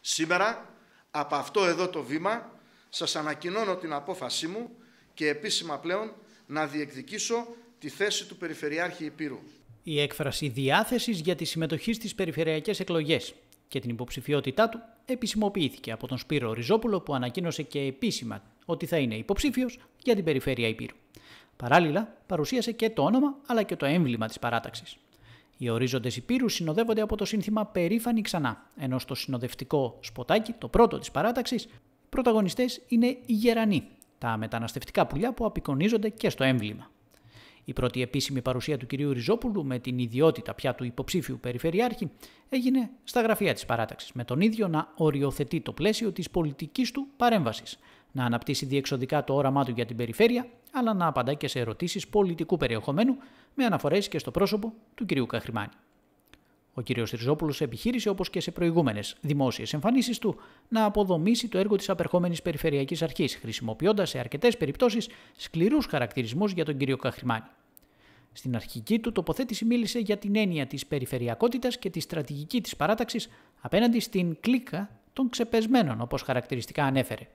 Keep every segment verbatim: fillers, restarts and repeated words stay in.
Σήμερα, από αυτό εδώ το βήμα, σας ανακοινώνω την απόφασή μου και επίσημα πλέον να διεκδικήσω τη θέση του Περιφερειάρχη Ηπείρου. Η έκφραση διάθεσης για τη συμμετοχή στις περιφερειακές εκλογές και την υποψηφιότητά του επισημοποιήθηκε από τον Σπύρο Ριζόπουλο, που ανακοίνωσε και επίσημα ότι θα είναι υποψήφιος για την Περιφέρεια Ηπείρου. Παράλληλα, παρουσίασε και το όνομα αλλά και το έμβλημα της παράταξης. Οι ορίζοντες Ηπείρου συνοδεύονται από το σύνθημα «Περήφανοι ξανά», ενώ στο συνοδευτικό σποτάκι, το πρώτο της παράταξης, οι πρωταγωνιστές είναι οι γερανοί, τα μεταναστευτικά πουλιά που απεικονίζονται και στο έμβλημα. Η πρώτη επίσημη παρουσία του κυρίου Ριζόπουλου με την ιδιότητα πια του υποψήφιου Περιφερειάρχη έγινε στα γραφεία της παράταξης, με τον ίδιο να οριοθετεί το πλαίσιο της πολιτικής του παρέμβασης, να αναπτύσσει διεξοδικά το όραμά του για την περιφέρεια, αλλά να απαντά και σε ερωτήσεις πολιτικού περιεχομένου, με αναφορές και στο πρόσωπο του κυρίου Καχρημάνη. Ο κύριος Ριζόπουλος επιχείρησε, όπως και σε προηγούμενες δημόσιες εμφανίσεις του, να αποδομήσει το έργο της απερχόμενης Περιφερειακής Αρχής, χρησιμοποιώντας σε αρκετές περιπτώσεις σκληρούς χαρακτηρισμούς για τον κύριο Καχρημάνη. Στην αρχική του τοποθέτηση μίλησε για την έννοια της περιφερειακότητας και τη στρατηγική της παράταξης απέναντι στην κλίκα των ξεπεσμένων, όπως χαρακτηριστικά ανέφερε.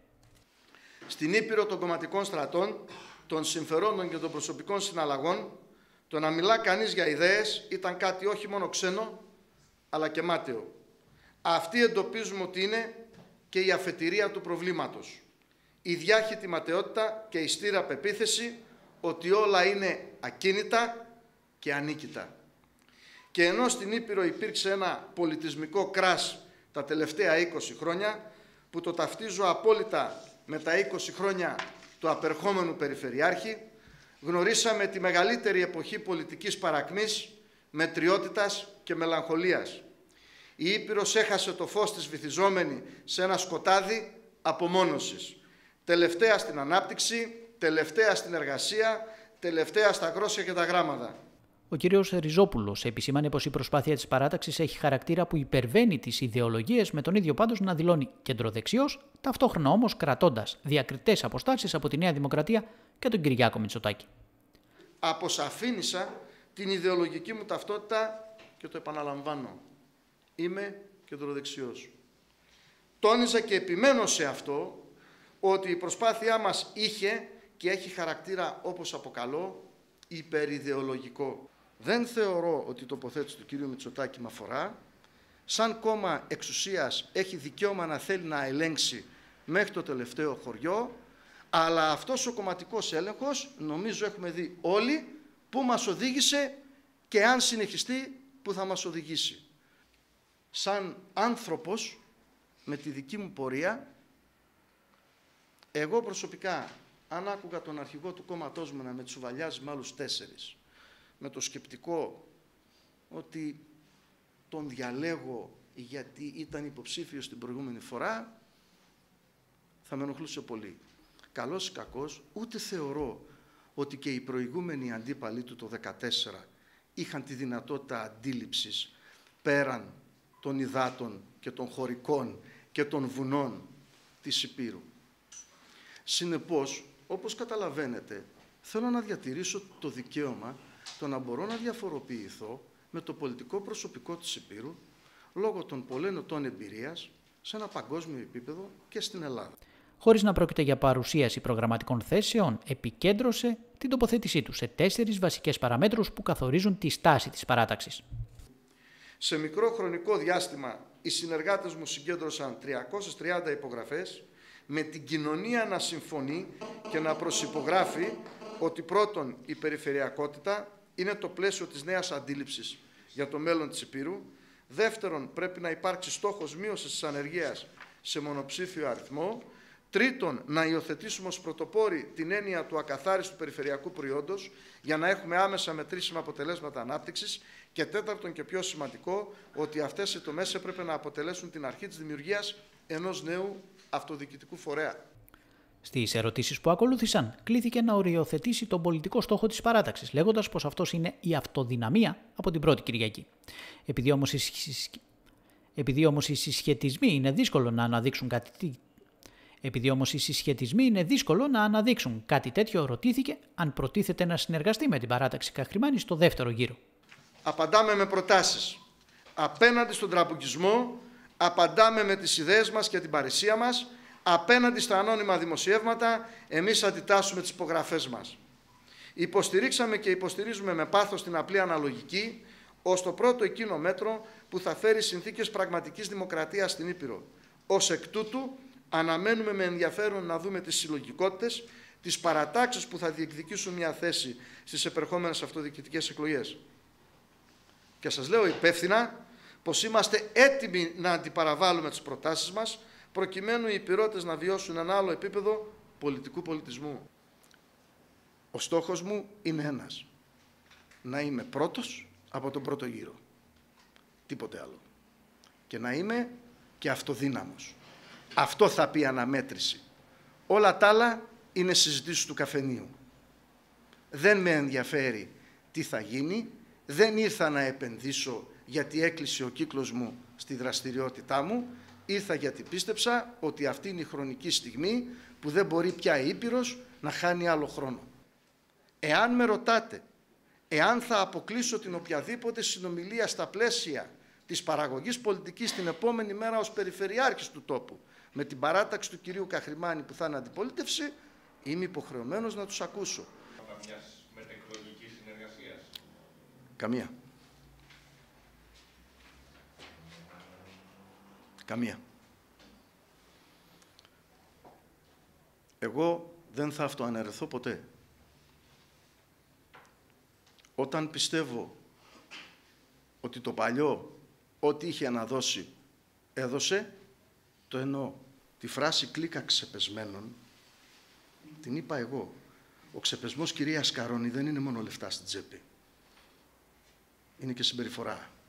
Στην Ήπειρο των κομματικών στρατών, των συμφερόντων και των προσωπικών συναλλαγών, το να μιλά κανείς για ιδέες ήταν κάτι όχι μόνο ξένο, αλλά και μάταιο. Αυτή εντοπίζουμε ότι είναι και η αφετηρία του προβλήματος. Η διάχυτη ματαιότητα και η στήρα πεποίθηση ότι όλα είναι ακίνητα και ανίκητα. Και ενώ στην Ήπειρο υπήρξε ένα πολιτισμικό κράς τα τελευταία είκοσι χρόνια, που το ταυτίζω απόλυτα με τα είκοσι χρόνια του απερχόμενου Περιφερειάρχη, γνωρίσαμε τη μεγαλύτερη εποχή πολιτικής παρακμής, μετριότητας και μελαγχολίας. Η Ήπειρος έχασε το φως της βυθιζόμενη σε ένα σκοτάδι απομόνωσης. Τελευταία στην ανάπτυξη, τελευταία στην εργασία, τελευταία στα γρόσια και τα γράμματα. Ο κύριος Ριζόπουλος επισήμανε πως η προσπάθεια της παράταξης έχει χαρακτήρα που υπερβαίνει τις ιδεολογίες, με τον ίδιο πάντως να δηλώνει κεντροδεξιός, ταυτόχρονα όμως κρατώντας διακριτές αποστάσεις από τη Νέα Δημοκρατία και τον Κυριάκο Μητσοτάκη. Αποσαφήνισα την ιδεολογική μου ταυτότητα και το επαναλαμβάνω. Είμαι κεντροδεξιός. Τόνιζα και επιμένω σε αυτό ότι η προσπάθειά μας είχε και έχει χαρακτήρα, όπως αποκαλώ, υπεριδεολογικό. Δεν θεωρώ ότι η τοποθέτηση του κυρίου Μητσοτάκη με αφορά. Σαν κόμμα εξουσίας έχει δικαίωμα να θέλει να ελέγξει μέχρι το τελευταίο χωριό, αλλά αυτός ο κομματικός έλεγχος, νομίζω έχουμε δει όλοι, που μας οδήγησε και αν συνεχιστεί που θα μας οδηγήσει. Σαν άνθρωπος με τη δική μου πορεία, εγώ προσωπικά, αν άκουγα τον αρχηγό του κόμματός μου να με τσουβαλιάζει με άλλους τέσσερις, με το σκεπτικό ότι τον διαλέγω γιατί ήταν υποψήφιος την προηγούμενη φορά, θα με ενοχλούσε πολύ. Καλός ή κακός, ούτε θεωρώ ότι και οι προηγούμενοι αντίπαλοι του το δύο χιλιάδες δεκατέσσερα είχαν τη δυνατότητα αντίληψης πέραν των υδάτων και των χωρικών και των βουνών της Ηπείρου. Συνεπώς, όπως καταλαβαίνετε, θέλω να διατηρήσω το δικαίωμα το να μπορώ να διαφοροποιηθώ με το πολιτικό προσωπικό της Ηπείρου λόγω των πολλών ετών εμπειρίας σε ένα παγκόσμιο επίπεδο και στην Ελλάδα. Χωρίς να πρόκειται για παρουσίαση προγραμματικών θέσεων, επικέντρωσε την τοποθέτησή του σε τέσσερις βασικές παραμέτρους που καθορίζουν τη στάση της παράταξης. Σε μικρό χρονικό διάστημα, οι συνεργάτες μου συγκέντρωσαν τριακόσιες τριάντα υπογραφές, με την κοινωνία να συμφωνεί και να προσυπογράφει ότι πρώτον η περιφερειακότητα είναι το πλαίσιο της νέας αντίληψης για το μέλλον της Ηπείρου, δεύτερον πρέπει να υπάρξει στόχος μείωσης της ανεργίας σε μονοψήφιο αριθμό, τρίτον να υιοθετήσουμε ως πρωτοπόροι την έννοια του ακαθάριστου περιφερειακού προϊόντος για να έχουμε άμεσα μετρήσιμα αποτελέσματα ανάπτυξης και τέταρτον και πιο σημαντικό ότι αυτές οι τομές έπρεπε να αποτελέσουν την αρχή της δημιουργίας ενός νέου αυτοδιοικητικού φορέα. Στις ερωτήσεις που ακολούθησαν, κλήθηκε να οριοθετήσει τον πολιτικό στόχο της παράταξης, λέγοντας πως αυτός είναι η αυτοδυναμία από την πρώτη Κυριακή. Επειδή όμως οι, συσ... Επειδή όμως οι συσχετισμοί είναι δύσκολο να αναδείξουν κάτι... Επειδή όμως οι συσχετισμοί είναι δύσκολο να αναδείξουν κάτι τέτοιο, ρωτήθηκε αν προτίθεται να συνεργαστεί με την παράταξη Καχρημάνη στο δεύτερο γύρο. Απαντάμε με προτάσεις. Απέναντι στον τραμπουκισμό, απαντάμε με τις ιδέες μας και την παρησία μας. Απέναντι στα ανώνυμα δημοσιεύματα, εμείς αντιτάσσουμε τις υπογραφές μας. Υποστηρίξαμε και υποστηρίζουμε με πάθος την απλή αναλογική ως το πρώτο εκείνο μέτρο που θα φέρει συνθήκες πραγματικής δημοκρατίας στην Ήπειρο. Ως εκ τούτου, αναμένουμε με ενδιαφέρον να δούμε τις συλλογικότητες, τις παρατάξεις που θα διεκδικήσουν μια θέση στις επερχόμενες αυτοδιοικητικές εκλογές. Και σας λέω υπεύθυνα πως είμαστε έτοιμοι να αντιπαραβάλουμε τις προτάσεις μας, προκειμένου οι Ηπειρώτες να βιώσουν ένα άλλο επίπεδο πολιτικού πολιτισμού. Ο στόχος μου είναι ένας. Να είμαι πρώτος από τον πρώτο γύρο. Τίποτε άλλο. Και να είμαι και αυτοδύναμος. Αυτό θα πει αναμέτρηση. Όλα τα άλλα είναι συζητήσεις του καφενείου. Δεν με ενδιαφέρει τι θα γίνει. Δεν ήρθα να επενδύσω γιατί έκλεισε ο κύκλος μου στη δραστηριότητά μου. Ήρθα γιατί πίστεψα ότι αυτή είναι η χρονική στιγμή που δεν μπορεί πια η Ήπειρος να χάνει άλλο χρόνο. Εάν με ρωτάτε, εάν θα αποκλείσω την οποιαδήποτε συνομιλία στα πλαίσια της παραγωγής πολιτικής την επόμενη μέρα ως περιφερειάρχης του τόπου, με την παράταξη του κυρίου Καχρημάνη που θα είναι αντιπολίτευση, είμαι υποχρεωμένος να τους ακούσω. Μιας μετεκλογικής συνεργασίας. Καμία. Καμία. Εγώ δεν θα αυτοαναιρεθώ ποτέ. Όταν πιστεύω ότι το παλιό, ό,τι είχε να δώσει, έδωσε, το εννοώ. Τη φράση «κλίκα ξεπεσμένων» την είπα εγώ. Ο ξεπεσμός, κυρία Σκαρώνη, δεν είναι μόνο λεφτά στην τσέπη. Είναι και συμπεριφορά.